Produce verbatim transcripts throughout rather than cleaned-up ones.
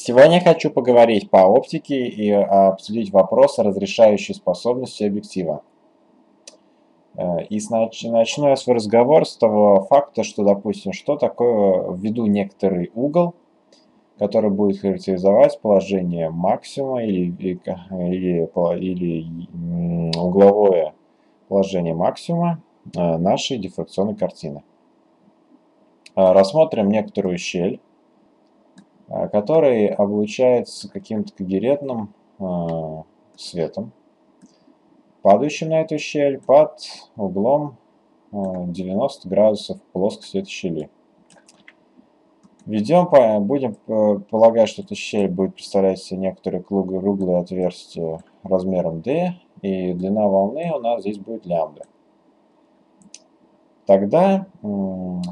Сегодня я хочу поговорить по оптике и обсудить вопрос о разрешающей способности объектива. И снач- начну я свой разговор с того факта, что, допустим, что такое, введу некоторый угол, который будет характеризовать положение максимума или, или, или, пола- или, м, угловое положение максимума э, нашей дифракционной картины. Э, Рассмотрим некоторую щель, э, который облучается каким-то когерентным э, светом, падающим на эту щель под углом э, девяносто градусов плоскости этой щели. Введем, по- будем э, полагать, что эта щель будет представлять себе некоторые круглые, круглые отверстия размером d, и длина волны у нас здесь будет лямбда. Тогда м,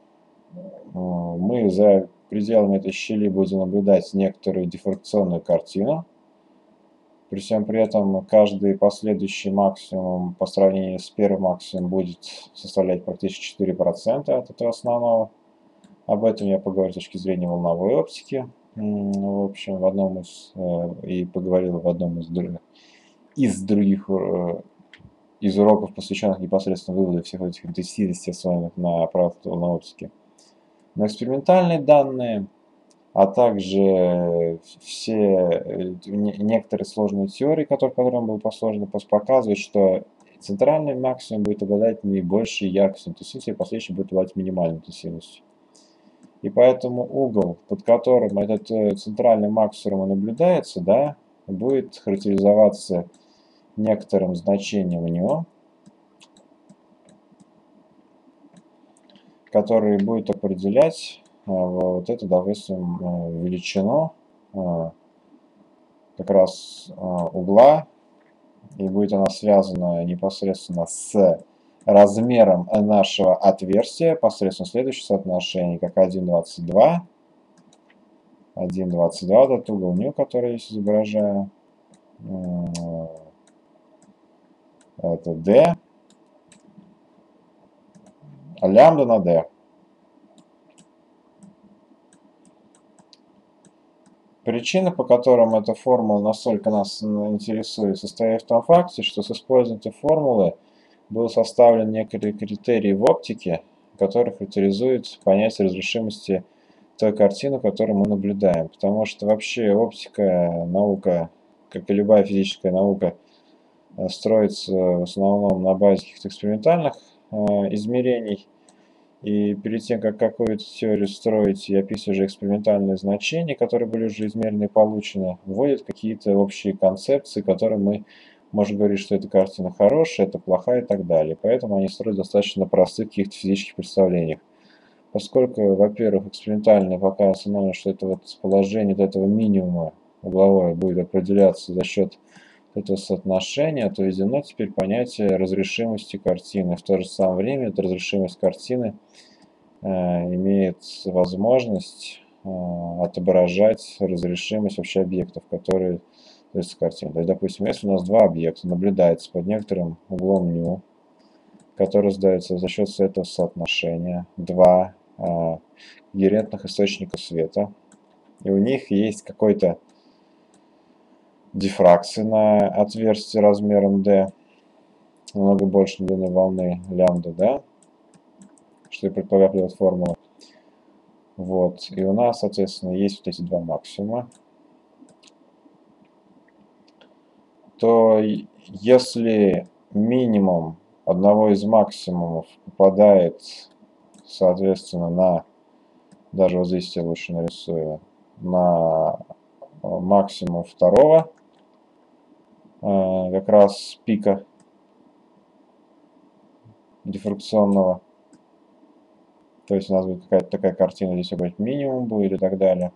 мы за пределами этой щели будем наблюдать некоторую дифракционную картину. При всем при этом каждый последующий максимум по сравнению с первым максимумом будет составлять практически четыре процента от этого основного. Об этом я поговорю с точки зрения волновой оптики. В общем, в одном из и поговорил в одном из, из других из уроков, посвященных непосредственно выводу всех этих интенсивностей, основанных на правилах волновой оптики. Но экспериментальные данные, а также все некоторые сложные теории, которые, по которым было посложено, показывают, что центральный максимум будет обладать наибольшей яркостью интенсивности, а последующий будет обладать минимальной интенсивностью. И поэтому угол, под которым этот центральный максимум наблюдается, да, будет характеризоваться некоторым значением у него, который будет определять вот эту, допустим, величину как раз угла, и будет она связана непосредственно с размером нашего отверстия посредством следующего соотношения, как один двадцать два. один двадцать два, вот этот угол ню, который я здесь изображаю. Это d. А лямбда на d. Причина, по которым эта формула настолько нас интересует, состоит в том факте, что с использованием этой формулы был составлен некий критерий в оптике, который характеризует понятие разрешимости той картины, которую мы наблюдаем. Потому что вообще оптика, наука, как и любая физическая наука, строится в основном на базе каких-то экспериментальных э, измерений. И перед тем, как какую-то теорию строить и описывать уже экспериментальные значения, которые были уже измерены и получены, вводят какие-то общие концепции, которые мы можем говорить, что эта картина хорошая, это плохая и так далее. Поэтому они строят достаточно простых каких-то физических представлениях. Поскольку, во-первых, экспериментальные пока установлено, что это вот положение вот этого минимума угловое будет определяться за счет этого соотношения, то введено теперь понятие разрешимости картины. В то же самое время эта разрешимость картины э, имеет возможность э, отображать разрешимость вообще объектов, которые то есть картины. То есть, допустим, если у нас два объекта наблюдается под некоторым углом ню, который сдается за счет этого соотношения, два э, когерентных источника света, и у них есть какой-то дифракции на отверстие размером d, намного больше длины волны лямбда, да, что и предполагает формула. Вот, и у нас, соответственно, есть вот эти два максимума. То если минимум одного из максимумов попадает, соответственно, на, даже вот здесь я лучше нарисую, на максимум второго, как раз пика дифракционного, то есть у нас будет какая-то такая картина, здесь будет минимум будет и так далее,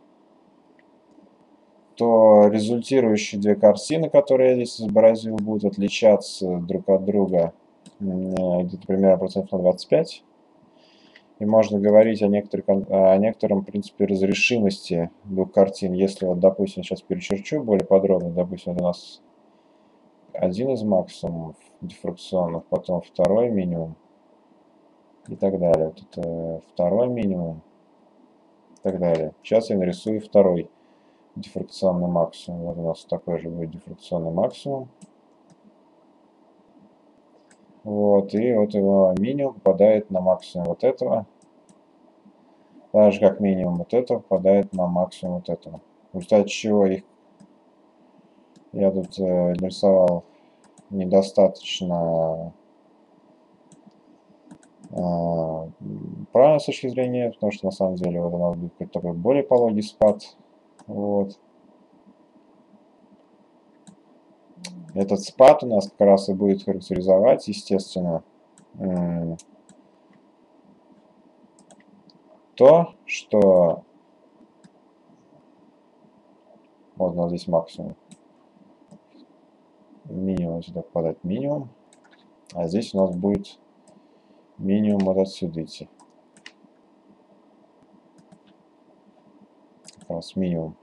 то результирующие две картины, которые я здесь изобразил, будут отличаться друг от друга где-то примерно процентов на двадцать пять. И можно говорить о, некоторых, о некотором принципе разрешимости двух картин. Если вот, допустим, сейчас перечерчу более подробно, допустим, вот у нас один из максимумов дифракционных, потом второй минимум и так далее. Вот это второй минимум и так далее. Сейчас я нарисую второй дифракционный максимум. Вот у нас такой же будет дифракционный максимум. Вот, и вот его минимум попадает на максимум вот этого. Так же, как минимум вот этого попадает на максимум вот этого. В результате чего их я тут э, нарисовал недостаточно э, правильно с точки зрения, потому что на самом деле вот у нас будет какой-то такой более пологий спад. Вот. Этот спад у нас как раз и будет характеризовать, естественно, то, что вот у нас здесь максимум. Минимум сюда попадает минимум. А здесь у нас будет минимум вот отсюда идти. Как раз минимум.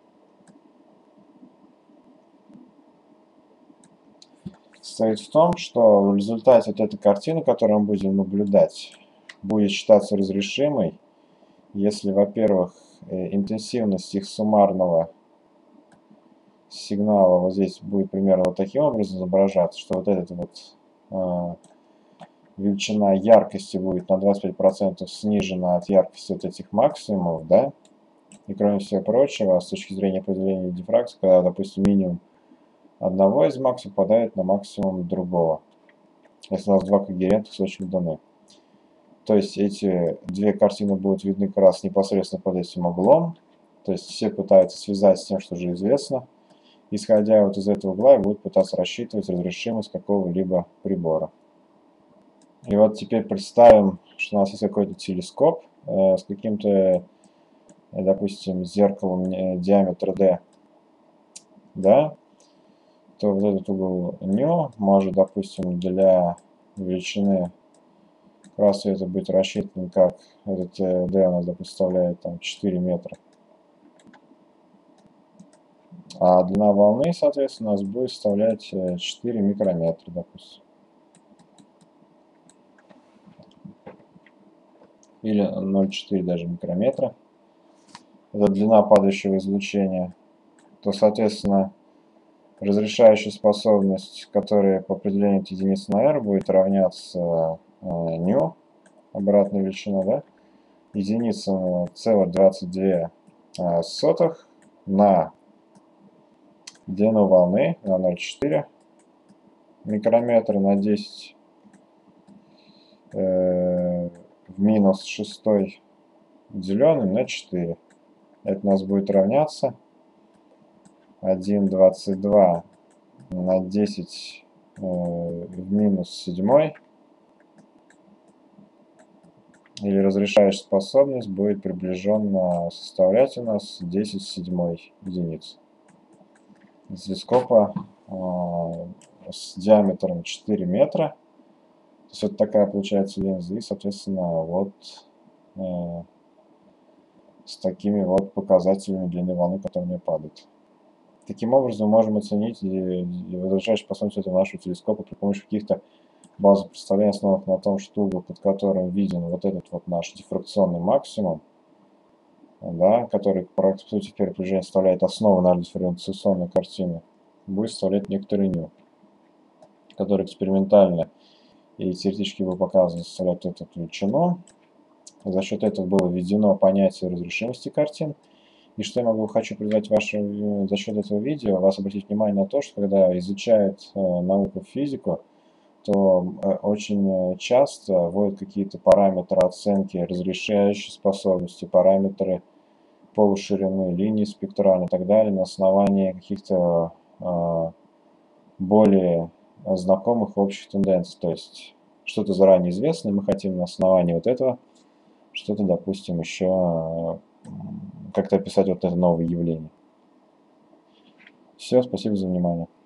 Состоит в том, что в результате вот этой картины, которую мы будем наблюдать, будет считаться разрешимой, если, во-первых, интенсивность их суммарного сигнала вот здесь будет примерно вот таким образом изображаться, что вот эта вот э, величина яркости будет на двадцать пять процентов снижена от яркости вот этих максимумов, да, и кроме всего прочего, с точки зрения определения дифракции, когда, допустим, минимум одного из максимумов попадает на максимум другого, если у нас два когерентных источника даны. То есть эти две картины будут видны как раз непосредственно под этим углом, то есть все пытаются связать с тем, что уже известно, исходя вот из этого угла, и будут пытаться рассчитывать разрешимость какого-либо прибора. И вот теперь представим, что у нас есть какой-то телескоп э, с каким-то, э, допустим, зеркалом э, диаметра d, да, то вот этот угол ню может, допустим, для величины красного цвета быть рассчитан как этот э, d у нас представляет там четыре метра. А длина волны, соответственно, у нас будет составлять четыре микрометра, допустим. Или ноль целых четыре даже микрометра. Это длина падающего излучения. То, соответственно, разрешающая способность, которая по определению от единицы на r будет равняться э, ню, обратная величина, да, единица целых двадцать две э, сотых на длину волны на ноль целых четыре микрометра на десять э, в минус шестой деленным на четыре. Это у нас будет равняться один целых двадцать два на десять э, в минус седьмой. Или разрешающая способность будет приближенно составлять у нас десять седьмой единиц. Телескопа э, с диаметром четыре метра. То есть вот такая получается линза. И, соответственно, вот э, с такими вот показателями длины волны, которые мне падают. Таким образом, мы можем оценить разрешающую способность этого нашего телескопа при помощи каких-то базовых представлений, основанных на том, что угол, под которым виден вот этот вот наш дифракционный максимум, да, который, по сути, в первом приближении составляет основу нашей дифференциационной картины, будет составлять некоторый ню, который экспериментально и теоретически был показан составлять эту величину. За счет этого было введено понятие разрешимости картин. И что я могу, хочу призвать ваше, за счет этого видео, вас обратить внимание на то, что когда изучают э, науку физику, то э, очень часто вводят какие-то параметры оценки разрешающей способности, параметры полуширины линии спектральной и так далее на основании каких-то э, более знакомых общих тенденций. То есть что-то заранее известное, мы хотим на основании вот этого что-то, допустим, еще э, как-то описать вот это новое явление. Все, спасибо за внимание.